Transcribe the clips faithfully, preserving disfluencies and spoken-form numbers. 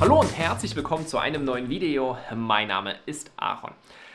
Hallo und herzlich willkommen zu einem neuen Video. Mein Name ist Aaron.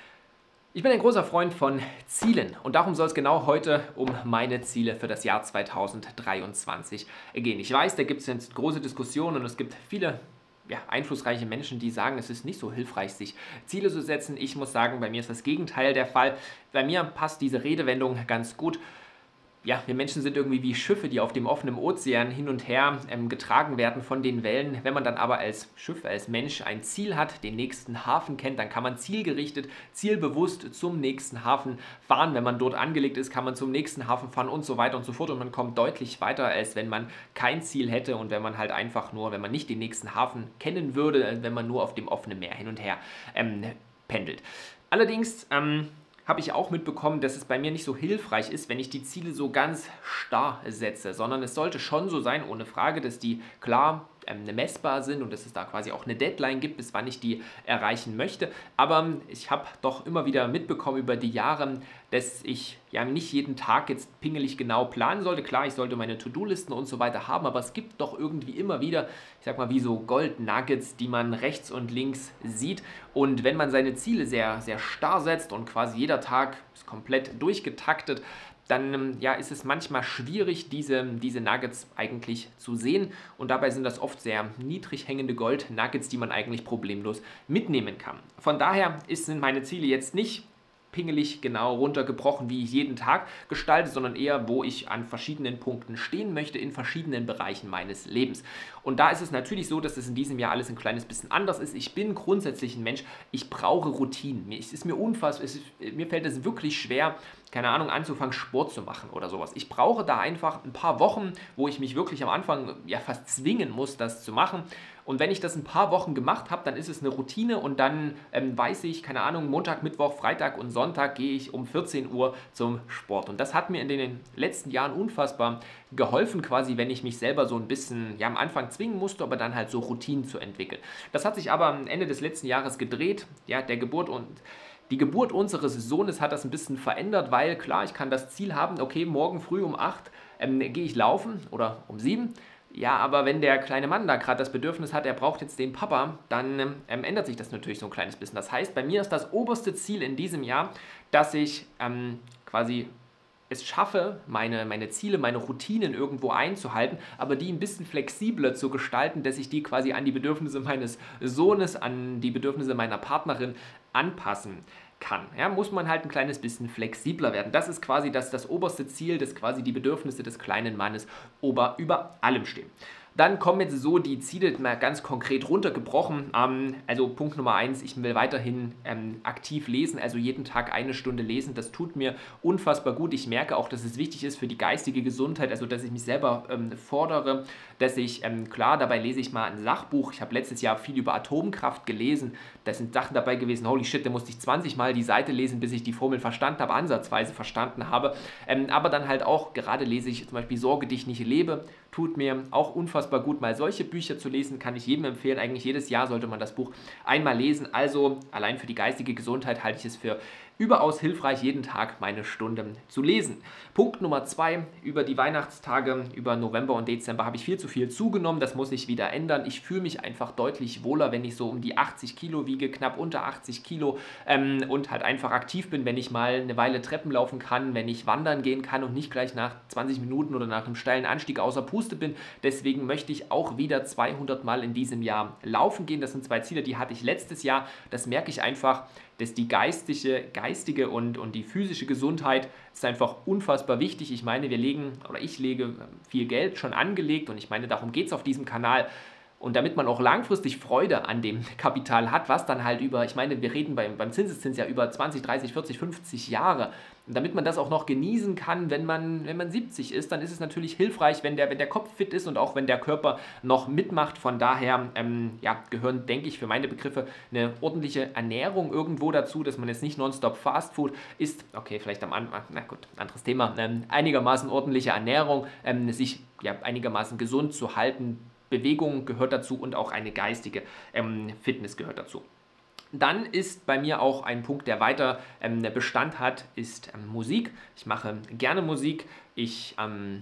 Ich bin ein großer Freund von Zielen und darum soll es genau heute um meine Ziele für das Jahr zweitausenddreiundzwanzig gehen. Ich weiß, da gibt es jetzt große Diskussionen und es gibt viele ja, einflussreiche Menschen, die sagen, es ist nicht so hilfreich, sich Ziele zu setzen. Ich muss sagen, bei mir ist das Gegenteil der Fall. Bei mir passt diese Redewendung ganz gut. Ja, wir Menschen sind irgendwie wie Schiffe, die auf dem offenen Ozean hin und her ähm, getragen werden von den Wellen. Wenn man dann aber als Schiff, als Mensch ein Ziel hat, den nächsten Hafen kennt, dann kann man zielgerichtet, zielbewusst zum nächsten Hafen fahren. Wenn man dort angelegt ist, kann man zum nächsten Hafen fahren und so weiter und so fort. Und man kommt deutlich weiter, als wenn man kein Ziel hätte und wenn man halt einfach nur, wenn man nicht den nächsten Hafen kennen würde, wenn man nur auf dem offenen Meer hin und her ähm, pendelt. Allerdings ähm, habe ich auch mitbekommen, dass es bei mir nicht so hilfreich ist, wenn ich die Ziele so ganz starr setze, sondern es sollte schon so sein, ohne Frage, dass die klar ähm, messbar sind und dass es da quasi auch eine Deadline gibt, bis wann ich die erreichen möchte. Aber ich habe doch immer wieder mitbekommen über die Jahre, dass ich ja nicht jeden Tag jetzt pingelig genau planen sollte. Klar, ich sollte meine To-Do-Listen und so weiter haben, aber es gibt doch irgendwie immer wieder, ich sag mal, wie so Gold-Nuggets, die man rechts und links sieht. Und wenn man seine Ziele sehr, sehr starr setzt und quasi jeder Tag ist komplett durchgetaktet, dann ja, ist es manchmal schwierig, diese, diese Nuggets eigentlich zu sehen. Und dabei sind das oft sehr niedrig hängende Gold-Nuggets, die man eigentlich problemlos mitnehmen kann. Von daher sind meine Ziele jetzt nicht pingelig genau runtergebrochen, wie ich jeden Tag gestalte, sondern eher, wo ich an verschiedenen Punkten stehen möchte, in verschiedenen Bereichen meines Lebens. Und da ist es natürlich so, dass es in diesem Jahr alles ein kleines bisschen anders ist. Ich bin grundsätzlich ein Mensch, ich brauche Routinen. Es ist mir unfassbar, es ist, mir fällt es wirklich schwer, keine Ahnung, anzufangen, Sport zu machen oder sowas. Ich brauche da einfach ein paar Wochen, wo ich mich wirklich am Anfang ja fast zwingen muss, das zu machen. Und wenn ich das ein paar Wochen gemacht habe, dann ist es eine Routine und dann ähm, weiß ich, keine Ahnung, Montag, Mittwoch, Freitag und Sonntag gehe ich um vierzehn Uhr zum Sport. Und das hat mir in den letzten Jahren unfassbar geholfen, quasi, wenn ich mich selber so ein bisschen, ja, am Anfang zwingen musste, aber dann halt so Routinen zu entwickeln. Das hat sich aber am Ende des letzten Jahres gedreht, ja, der Geburt und Die Geburt unseres Sohnes hat das ein bisschen verändert, weil klar, ich kann das Ziel haben, okay, morgen früh um acht ähm, gehe ich laufen oder um sieben. Ja, aber wenn der kleine Mann da gerade das Bedürfnis hat, er braucht jetzt den Papa, dann ähm, ändert sich das natürlich so ein kleines bisschen. Das heißt, bei mir ist das oberste Ziel in diesem Jahr, dass ich ähm, quasi es schaffe, meine, meine Ziele, meine Routinen irgendwo einzuhalten, aber die ein bisschen flexibler zu gestalten, dass ich die quasi an die Bedürfnisse meines Sohnes, an die Bedürfnisse meiner Partnerin anpassen kann. Ja, muss man halt ein kleines bisschen flexibler werden. Das ist quasi das, das oberste Ziel, dass quasi die Bedürfnisse des kleinen Mannes ober, über allem stehen. Dann kommen jetzt so die Ziele mal ganz konkret runtergebrochen. Ähm, also Punkt Nummer eins, ich will weiterhin ähm, aktiv lesen, also jeden Tag eine Stunde lesen. Das tut mir unfassbar gut. Ich merke auch, dass es wichtig ist für die geistige Gesundheit, also dass ich mich selber ähm, fordere, dass ich, ähm, klar, dabei lese ich mal ein Sachbuch. Ich habe letztes Jahr viel über Atomkraft gelesen. Da sind Sachen dabei gewesen, holy shit, da musste ich zwanzig Mal die Seite lesen, bis ich die Formel verstanden habe, ansatzweise verstanden habe. Ähm, aber dann halt auch, gerade lese ich zum Beispiel Sorge dich nicht lebe, tut mir auch unfassbar gut, mal solche Bücher zu lesen, kann ich jedem empfehlen. Eigentlich jedes Jahr sollte man das Buch einmal lesen. Also allein für die geistige Gesundheit halte ich es für überaus hilfreich, jeden Tag meine Stunde zu lesen. Punkt Nummer zwei, über die Weihnachtstage, über November und Dezember habe ich viel zu viel zugenommen. Das muss sich wieder ändern. Ich fühle mich einfach deutlich wohler, wenn ich so um die achtzig Kilo wiege, knapp unter achtzig Kilo ähm, und halt einfach aktiv bin, wenn ich mal eine Weile Treppen laufen kann, wenn ich wandern gehen kann und nicht gleich nach zwanzig Minuten oder nach einem steilen Anstieg außer Puste bin. Deswegen möchte ich auch wieder zweihundert Mal in diesem Jahr laufen gehen. Das sind zwei Ziele, die hatte ich letztes Jahr. Das merke ich einfach, dass die geistige, geistige und, und die physische Gesundheit ist einfach unfassbar wichtig. Ich meine, wir legen, oder ich lege viel Geld schon angelegt und ich meine, darum geht es auf diesem Kanal. Und damit man auch langfristig Freude an dem Kapital hat, was dann halt über, ich meine, wir reden beim, beim Zinseszins ja über zwanzig, dreißig, vierzig, fünfzig Jahre. Und damit man das auch noch genießen kann, wenn man, wenn man siebzig ist, dann ist es natürlich hilfreich, wenn der, wenn der Kopf fit ist und auch wenn der Körper noch mitmacht. Von daher ähm, ja, gehören, denke ich, für meine Begriffe eine ordentliche Ernährung irgendwo dazu, dass man jetzt nicht nonstop Fastfood isst. Okay, vielleicht am Anfang, na gut, anderes Thema. Ähm, einigermaßen ordentliche Ernährung, ähm, sich ja, einigermaßen gesund zu halten. Bewegung gehört dazu und auch eine geistige ähm, Fitness gehört dazu. Dann ist bei mir auch ein Punkt, der weiter ähm, Bestand hat, ist ähm, Musik. Ich mache gerne Musik. Ich ähm,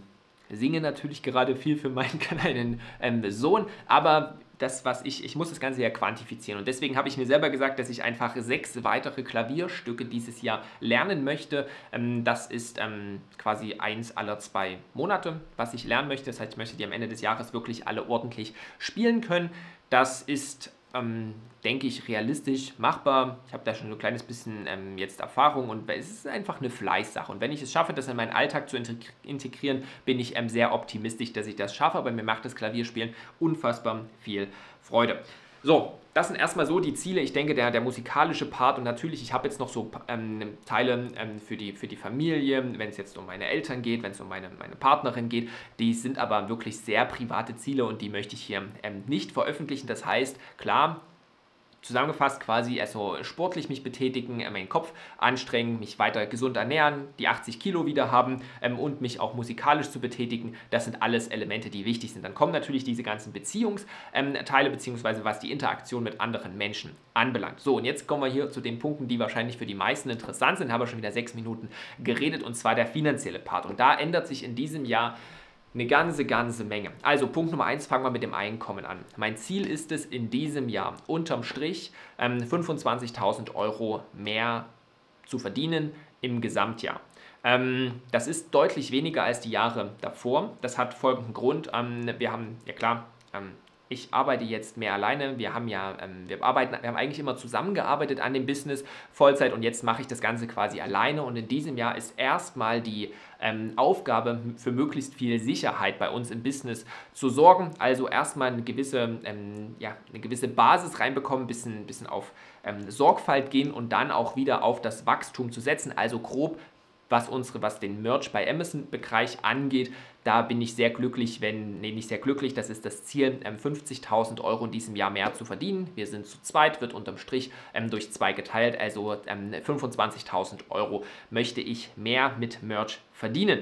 singe natürlich gerade viel für meinen kleinen ähm, Sohn, aber das, was ich, ich muss das Ganze ja quantifizieren und deswegen habe ich mir selber gesagt, dass ich einfach sechs weitere Klavierstücke dieses Jahr lernen möchte. Ähm, das ist ähm, quasi eins aller zwei Monate, was ich lernen möchte. Das heißt, ich möchte die am Ende des Jahres wirklich alle ordentlich spielen können. Das ist, ähm, denke ich, realistisch machbar. Ich habe da schon ein kleines bisschen ähm, jetzt Erfahrung und es ist einfach eine Fleißsache. Und wenn ich es schaffe, das in meinen Alltag zu integrieren, bin ich ähm, sehr optimistisch, dass ich das schaffe. Aber mir macht das Klavierspielen unfassbar viel Freude. So, das sind erstmal so die Ziele. Ich denke, der, der musikalische Part und natürlich, ich habe jetzt noch so ähm, Teile ähm, für, die, für die Familie, wenn es jetzt um meine Eltern geht, wenn es um meine, meine Partnerin geht. Die sind aber wirklich sehr private Ziele und die möchte ich hier ähm, nicht veröffentlichen. Das heißt, klar, zusammengefasst quasi also sportlich mich betätigen, meinen Kopf anstrengen, mich weiter gesund ernähren, die achtzig Kilo wieder haben ähm, und mich auch musikalisch zu betätigen. Das sind alles Elemente, die wichtig sind. Dann kommen natürlich diese ganzen Beziehungsteile, beziehungsweise was die Interaktion mit anderen Menschen anbelangt. So, und jetzt kommen wir hier zu den Punkten, die wahrscheinlich für die meisten interessant sind. Ich habe schon wieder sechs Minuten geredet und zwar der finanzielle Part. Und da ändert sich in diesem Jahr eine ganze, ganze Menge. Also Punkt Nummer eins, fangen wir mit dem Einkommen an. Mein Ziel ist es in diesem Jahr unterm Strich ähm, fünfundzwanzigtausend Euro mehr zu verdienen im Gesamtjahr. Ähm, das ist deutlich weniger als die Jahre davor. Das hat folgenden Grund. Ähm, wir haben, ja klar, ähm, ich arbeite jetzt mehr alleine. Wir haben ja, ähm, wir arbeiten, wir haben eigentlich immer zusammengearbeitet an dem Business Vollzeit und jetzt mache ich das Ganze quasi alleine und in diesem Jahr ist erstmal die ähm, Aufgabe für möglichst viel Sicherheit bei uns im Business zu sorgen. Also erstmal eine gewisse, ähm, ja, eine gewisse Basis reinbekommen, ein bisschen, bisschen auf ähm, Sorgfalt gehen und dann auch wieder auf das Wachstum zu setzen. Also grob was unsere, was den Merch bei Amazon-Bereich angeht, da bin ich sehr glücklich, wenn, nee, nicht sehr glücklich, das ist das Ziel, ähm, fünfzigtausend Euro in diesem Jahr mehr zu verdienen. Wir sind zu zweit, wird unterm Strich ähm, durch zwei geteilt, also ähm, fünfundzwanzigtausend Euro möchte ich mehr mit Merch verdienen.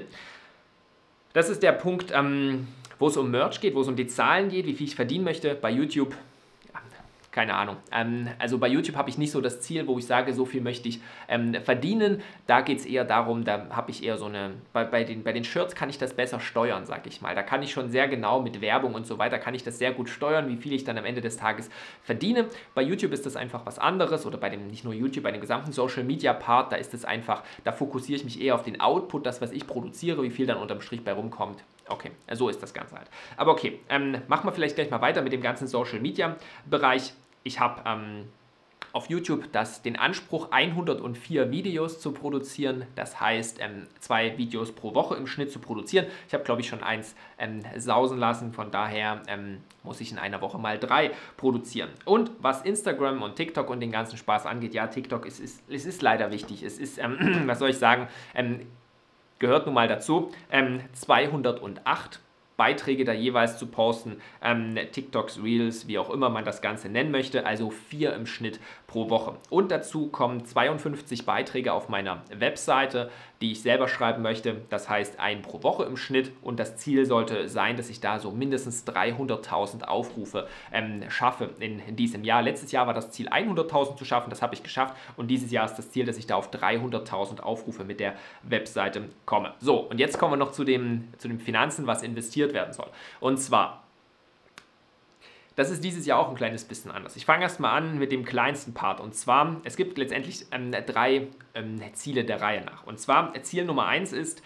Das ist der Punkt, ähm, wo es um Merch geht, wo es um die Zahlen geht, wie viel ich verdienen möchte bei YouTube. Keine Ahnung. Ähm, also bei YouTube habe ich nicht so das Ziel, wo ich sage, so viel möchte ich ähm, verdienen. Da geht es eher darum, da habe ich eher so eine, bei, bei, den, bei den Shirts kann ich das besser steuern, sage ich mal. Da kann ich schon sehr genau mit Werbung und so weiter, kann ich das sehr gut steuern, wie viel ich dann am Ende des Tages verdiene. Bei YouTube ist das einfach was anderes oder bei dem, nicht nur YouTube, bei dem gesamten Social Media Part, da ist es einfach, da fokussiere ich mich eher auf den Output, das, was ich produziere, wie viel dann unterm Strich bei rumkommt. Okay, so ist das Ganze halt. Aber okay, ähm, machen wir vielleicht gleich mal weiter mit dem ganzen Social Media Bereich. Ich habe ähm, auf YouTube das, den Anspruch, hundertvier Videos zu produzieren. Das heißt, ähm, zwei Videos pro Woche im Schnitt zu produzieren. Ich habe, glaube ich, schon eins ähm, sausen lassen. Von daher ähm, muss ich in einer Woche mal drei produzieren. Und was Instagram und TikTok und den ganzen Spaß angeht, ja, TikTok ist, ist, es ist leider wichtig. Es ist, ähm, was soll ich sagen, ähm, gehört nun mal dazu, ähm, zweihundertacht Beiträge da jeweils zu posten, ähm, TikToks, Reels, wie auch immer man das Ganze nennen möchte, also vier im Schnitt pro Woche. Und dazu kommen zweiundfünfzig Beiträge auf meiner Webseite, die ich selber schreiben möchte, das heißt ein pro Woche im Schnitt und das Ziel sollte sein, dass ich da so mindestens dreihunderttausend Aufrufe ähm, schaffe in, in diesem Jahr. Letztes Jahr war das Ziel hunderttausend zu schaffen, das habe ich geschafft und dieses Jahr ist das Ziel, dass ich da auf dreihunderttausend Aufrufe mit der Webseite komme. So, und jetzt kommen wir noch zu dem, zu den Finanzen, was investiert werden soll. Und zwar, das ist dieses Jahr auch ein kleines bisschen anders. Ich fange erstmal an mit dem kleinsten Part. Und zwar, es gibt letztendlich ähm, drei ähm, Ziele der Reihe nach. Und zwar, Ziel Nummer eins ist,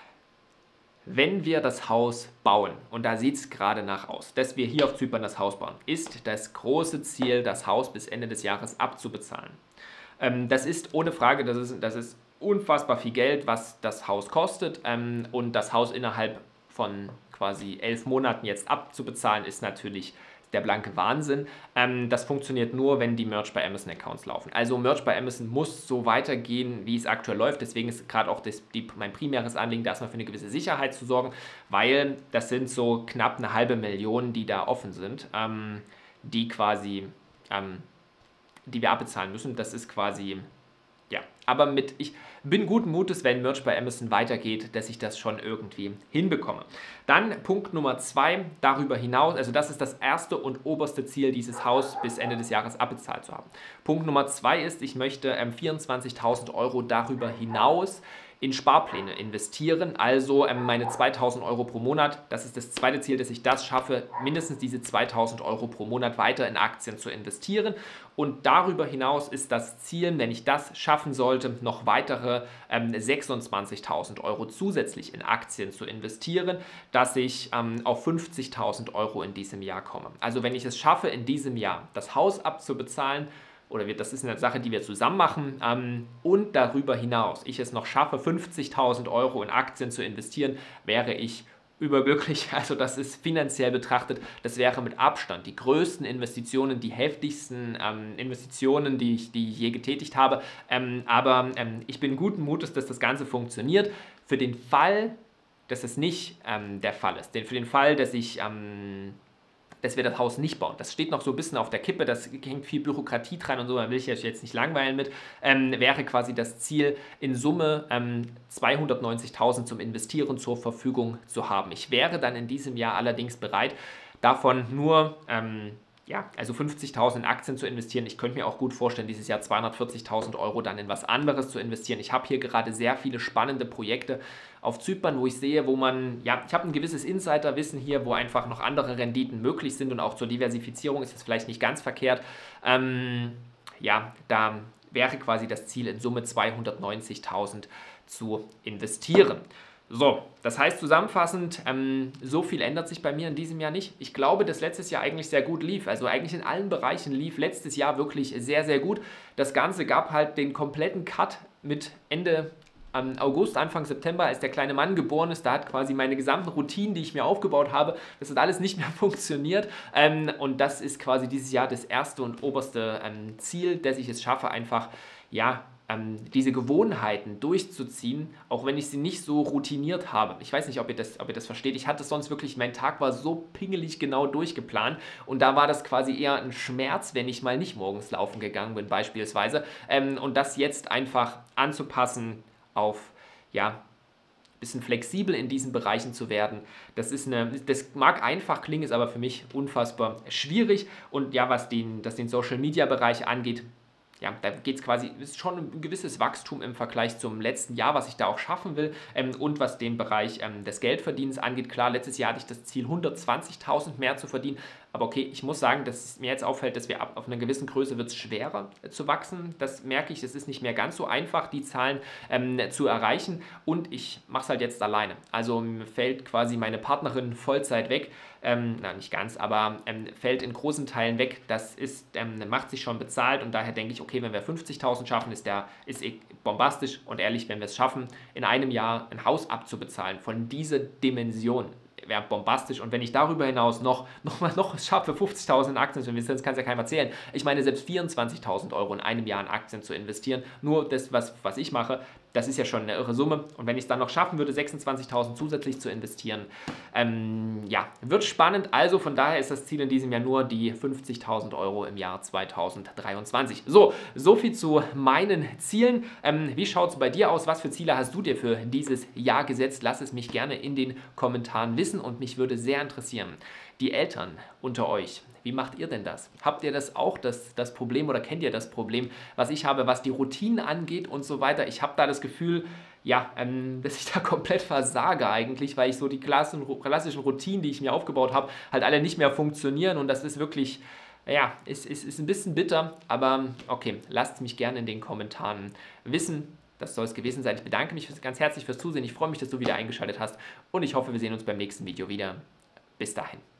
wenn wir das Haus bauen, und da sieht es gerade nach aus, dass wir hier auf Zypern das Haus bauen, ist das große Ziel, das Haus bis Ende des Jahres abzubezahlen. Ähm, das ist ohne Frage, das ist, das ist unfassbar viel Geld, was das Haus kostet. Ähm, und das Haus innerhalb von quasi elf Monaten jetzt abzubezahlen, ist natürlich der blanke Wahnsinn. Ähm, das funktioniert nur, wenn die Merch bei Amazon Accounts laufen. Also Merch bei Amazon muss so weitergehen, wie es aktuell läuft. Deswegen ist gerade auch das, die, mein primäres Anliegen, da erstmal für eine gewisse Sicherheit zu sorgen, weil das sind so knapp eine halbe Million, die da offen sind, ähm, die quasi, ähm, die wir abbezahlen müssen. Das ist quasi, ja, aber mit, ich bin guten Mutes, wenn Merch bei Amazon weitergeht, dass ich das schon irgendwie hinbekomme. Dann Punkt Nummer zwei, darüber hinaus, also das ist das erste und oberste Ziel, dieses Haus bis Ende des Jahres abbezahlt zu haben. Punkt Nummer zwei ist, ich möchte ähm, vierundzwanzigtausend Euro darüber hinaus in Sparpläne investieren, also ähm, meine zweitausend Euro pro Monat. Das ist das zweite Ziel, dass ich das schaffe, mindestens diese zweitausend Euro pro Monat weiter in Aktien zu investieren. Und darüber hinaus ist das Ziel, wenn ich das schaffen sollte, noch weitere ähm, sechsundzwanzigtausend Euro zusätzlich in Aktien zu investieren, dass ich ähm, auf fünfzigtausend Euro in diesem Jahr komme. Also wenn ich es schaffe, in diesem Jahr das Haus abzubezahlen, oder wir, das ist eine Sache, die wir zusammen machen, ähm, und darüber hinaus ich es noch schaffe, fünfzigtausend Euro in Aktien zu investieren, wäre ich überglücklich. Also das ist finanziell betrachtet, das wäre mit Abstand die größten Investitionen, die heftigsten ähm, Investitionen, die ich, die ich je getätigt habe. Ähm, aber ähm, ich bin guten Mutes, dass das Ganze funktioniert. Für den Fall, dass es nicht ähm, der Fall ist, denn für den Fall, dass ich... Ähm, dass wir das Haus nicht bauen. Das steht noch so ein bisschen auf der Kippe, das hängt viel Bürokratie dran und so, da will ich euch jetzt nicht langweilen mit, ähm, wäre quasi das Ziel, in Summe ähm, zweihundertneunzigtausend zum Investieren zur Verfügung zu haben. Ich wäre dann in diesem Jahr allerdings bereit, davon nur... Ähm, Ja, also fünfzigtausend in Aktien zu investieren. Ich könnte mir auch gut vorstellen, dieses Jahr zweihundertvierzigtausend Euro dann in was anderes zu investieren. Ich habe hier gerade sehr viele spannende Projekte auf Zypern, wo ich sehe, wo man, ja, ich habe ein gewisses Insiderwissen hier, wo einfach noch andere Renditen möglich sind und auch zur Diversifizierung ist das vielleicht nicht ganz verkehrt. Ähm, ja, da wäre quasi das Ziel, in Summe zweihundertneunzigtausend zu investieren. So, das heißt zusammenfassend, ähm, so viel ändert sich bei mir in diesem Jahr nicht. Ich glaube, dass letztes Jahr eigentlich sehr gut lief. Also eigentlich in allen Bereichen lief letztes Jahr wirklich sehr, sehr gut. Das Ganze gab halt den kompletten Cut mit Ende ähm, August, Anfang September, als der kleine Mann geboren ist. Da hat quasi meine gesamten Routinen, die ich mir aufgebaut habe, das hat alles nicht mehr funktioniert. Ähm, und das ist quasi dieses Jahr das erste und oberste ähm, Ziel, dass ich es schaffe, einfach, ja, diese Gewohnheiten durchzuziehen, auch wenn ich sie nicht so routiniert habe. Ich weiß nicht, ob ihr das, ob ihr das versteht. Ich hatte sonst wirklich, mein Tag war so pingelig genau durchgeplant und da war das quasi eher ein Schmerz, wenn ich mal nicht morgens laufen gegangen bin beispielsweise. Und das jetzt einfach anzupassen auf, ja, bisschen flexibel in diesen Bereichen zu werden. Das ist eine, das mag einfach klingen, ist aber für mich unfassbar schwierig. Und ja, was den, das den Social-Media-Bereich angeht, ja, da geht es quasi, ist schon ein gewisses Wachstum im Vergleich zum letzten Jahr, was ich da auch schaffen will. Ähm, und was den Bereich ähm, des Geldverdienens angeht, klar, letztes Jahr hatte ich das Ziel, hundertzwanzigtausend mehr zu verdienen. Aber okay, ich muss sagen, dass mir jetzt auffällt, dass wir ab auf einer gewissen Größe wird es schwerer äh, zu wachsen. Das merke ich, es ist nicht mehr ganz so einfach, die Zahlen ähm, zu erreichen. Und ich mache es halt jetzt alleine. Also mir fällt quasi meine Partnerin Vollzeit weg. Ähm, na, nicht ganz, aber ähm, fällt in großen Teilen weg. Das ist, ähm, macht sich schon bezahlt und daher denke ich, okay, wenn wir fünfzigtausend schaffen, ist der ist eh bombastisch und ehrlich, wenn wir es schaffen, in einem Jahr ein Haus abzubezahlen von dieser Dimension, wäre bombastisch. Und wenn ich darüber hinaus noch, noch mal noch es schaffe, fünfzigtausend in Aktien zu investieren, das kann es ja keinem erzählen. Ich meine, selbst vierundzwanzigtausend Euro in einem Jahr in Aktien zu investieren, nur das, was, was ich mache, das ist ja schon eine irre Summe. Und wenn ich es dann noch schaffen würde, sechsundzwanzigtausend zusätzlich zu investieren, ähm, ja, wird spannend. Also von daher ist das Ziel in diesem Jahr nur die fünfzigtausend Euro im Jahr zweitausenddreiundzwanzig. So, so viel zu meinen Zielen. Ähm, wie schaut es bei dir aus? Was für Ziele hast du dir für dieses Jahr gesetzt? Lass es mich gerne in den Kommentaren wissen und mich würde sehr interessieren, die Eltern unter euch, wie macht ihr denn das? Habt ihr das auch, das, das Problem, oder kennt ihr das Problem, was ich habe, was die Routinen angeht und so weiter? Ich habe da das Gefühl, ja, ähm, dass ich da komplett versage eigentlich, weil ich so die klassischen, klassischen Routinen, die ich mir aufgebaut habe, halt alle nicht mehr funktionieren und das ist wirklich, ja, ist, ist, ist ein bisschen bitter, aber okay, lasst mich gerne in den Kommentaren wissen. Das soll es gewesen sein. Ich bedanke mich ganz herzlich fürs Zusehen. Ich freue mich, dass du wieder eingeschaltet hast und ich hoffe, wir sehen uns beim nächsten Video wieder. Bis dahin.